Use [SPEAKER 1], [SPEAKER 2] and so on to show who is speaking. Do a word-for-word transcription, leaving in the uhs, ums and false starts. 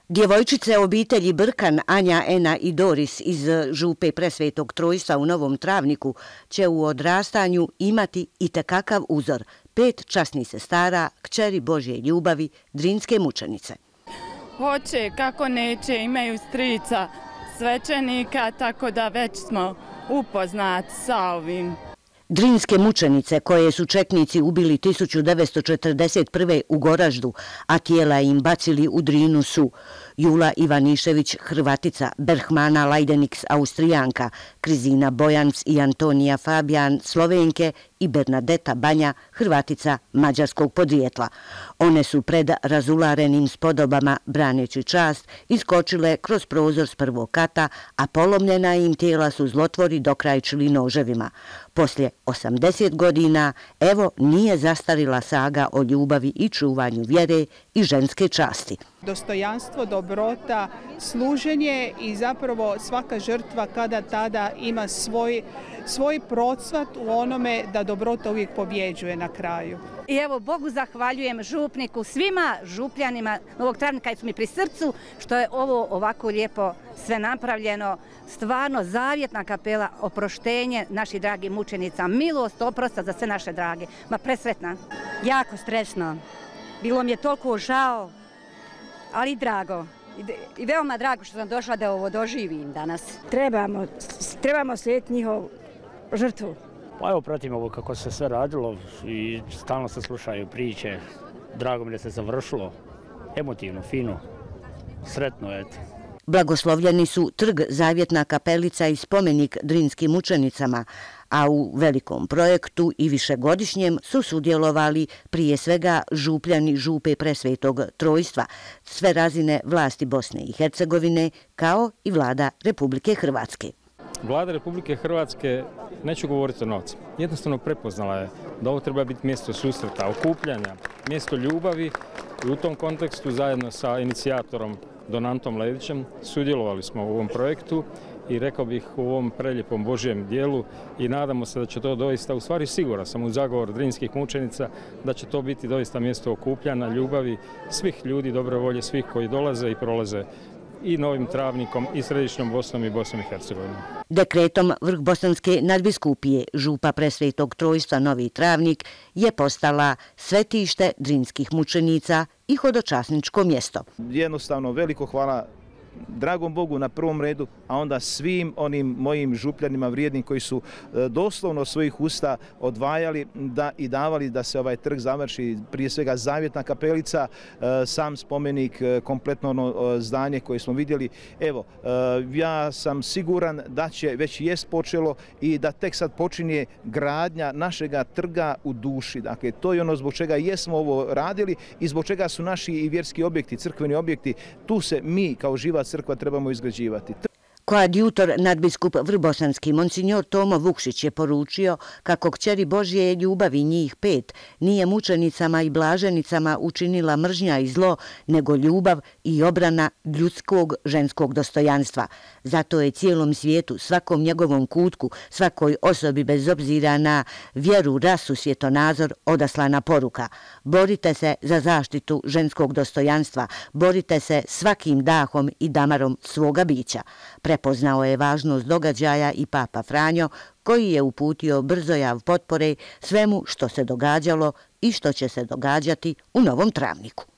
[SPEAKER 1] Djevojčice obitelji Brkan, Anja, Ena i Doris iz župe Presvetog Trojstva u Novom Travniku će u odrastanju imati itekakav uzor. Pet časnih sestara, kćeri Božje ljubavi, drinske mučenice.
[SPEAKER 2] Hoće, kako neće, imaju strica svećenika, tako da već smo upoznati sa ovim.
[SPEAKER 1] Drinske mučenice koje su četnici ubili tisuću devetsto četrdeset prve u Goraždu, a tijela im bacili u Drinu su Jula Ivanišević, Hrvatica, Berhmana Lajdeniks, Austrijanka, Krizina Bojans i Antonija Fabijan, Slovenke i Bernadeta Banja, Hrvatica mađarskog podrijetla. One su pred razularenim spodobama, braneći čast, iskočile kroz prozor s prvog kata, a polomljena im tijela su zlotvori dokrajčili noževima. Poslije osamdeset godina, evo, nije zastarila saga o ljubavi i čuvanju vjere i ženske časti.
[SPEAKER 3] Dostojanstvo, dobrota, služenje i zapravo svaka žrtva kada tada ima svoj, svoj procvat u onome da dobrota uvijek pobjeđuje na kraju.
[SPEAKER 4] I evo, Bogu zahvaljujem, župniku, svima župljanima Novog Travnika su mi pri srcu što je ovo ovako lijepo sve napravljeno. Stvarno zavjetna kapela, oproštenje naših dragih mučenica, milost, oprosta za sve naše drage. Ma presretna.
[SPEAKER 5] Jako stresno. Bilo mi je toliko žao, ali drago. I veoma drago što sam došla da ovo doživim danas.
[SPEAKER 6] Trebamo, trebamo slijediti njihovu žrtvu.
[SPEAKER 7] Pa evo, pratim ovo kako se sve radilo i stalno se slušaju priče. Drago mi da se završilo. Emotivno, fino, sretno, eto.
[SPEAKER 1] Blagoslovljeni su trg, zavjetna kapelica i spomenik drinskim mučenicama, a u velikom projektu i višegodišnjem su sudjelovali prije svega župljani župe Presvetog Trojstva, sve razine vlasti Bosne i Hercegovine, kao i vlada Republike Hrvatske.
[SPEAKER 8] Vlada Republike Hrvatske, neću govoriti o novcu, jednostavno prepoznala je da ovo treba biti mjesto susreta, okupljanja, mjesto ljubavi i u tom kontekstu zajedno sa inicijatorom Donantom Ledićem sudjelovali smo u ovom projektu i rekao bih u ovom preljepom Božjem dijelu i nadamo se da će to doista, u stvari siguran sam u zagovor drinskih mučenica, da će to biti doista mjesto okupljanja, ljubavi svih ljudi, dobre volje, svih koji dolaze i prolaze i Novim Travnikom i Središnjom Bosnom i Bosnom i Hercegovinom.
[SPEAKER 1] Dekretom Vrhbosanske nadbiskupije župa Presvetog Trojstva Novi Travnik je postala svetište drinskih mučenica i hodočasničko mjesto.
[SPEAKER 9] Jednostavno veliko hvala dragom Bogu na prvom redu, a onda svim onim mojim župljanima vrijednim koji su doslovno svojih usta odvajali da i davali da se ovaj trg završi, prije svega zavjetna kapelica, sam spomenik, kompletno ono zdanje koje smo vidjeli. Evo, ja sam siguran da će, već jest počelo i da tek sad počinje gradnja našega trga u duši. Dakle, to je ono zbog čega jesmo ovo radili i zbog čega su naši i vjerski objekti, crkveni objekti, tu se mi kao živa crkva trebamo izgrađivati.
[SPEAKER 1] Koadjutor nadbiskup Vrhbosanski monsignor Tomo Vukšić je poručio kako kćeri Božje ljubavi njih pet nije mučenicama i blaženicama učinila mržnja i zlo, nego ljubav i obrana ljudskog ženskog dostojanstva. Zato je cijelom svijetu, svakom njegovom kutku, svakoj osobi bez obzira na vjeru, rasu, svjetonazor odaslana poruka. Borite se za zaštitu ženskog dostojanstva, borite se svakim dahom i damarom svoga bića. Prepoznao je važnost događaja i Papa Franjo, koji je uputio brzojav potpore svemu što se događalo i što će se događati u Novom Travniku.